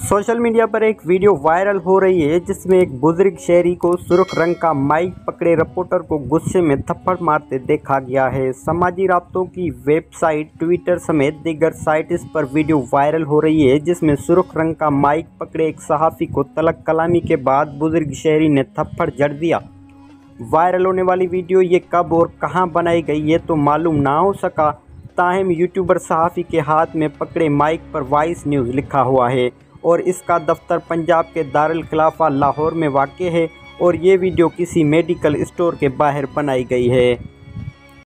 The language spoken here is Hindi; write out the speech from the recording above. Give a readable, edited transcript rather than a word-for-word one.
सोशल मीडिया पर एक वीडियो वायरल हो रही है जिसमें एक बुजुर्ग शहरी को सुर्ख रंग का माइक पकड़े रिपोर्टर को गुस्से में थप्पड़ मारते देखा गया है। समाजी राब्तों की वेबसाइट ट्विटर समेत दीगर साइट्स पर वीडियो वायरल हो रही है जिसमें सुर्ख रंग का माइक पकड़े एक सहाफ़ी को तलक कलामी के बाद बुजुर्ग शहरी ने थप्पड़ जड़ दिया। वायरल होने वाली वीडियो ये कब और कहां बनाई गई ये तो मालूम ना हो सका, ताहम यूट्यूबर सहाफ़ी के हाथ में पकड़े माइक पर वॉइस न्यूज़ लिखा हुआ है और इसका दफ्तर पंजाब के दारुल खिलाफा लाहौर में वाक़ है और ये वीडियो किसी मेडिकल स्टोर के बाहर बनाई गई है।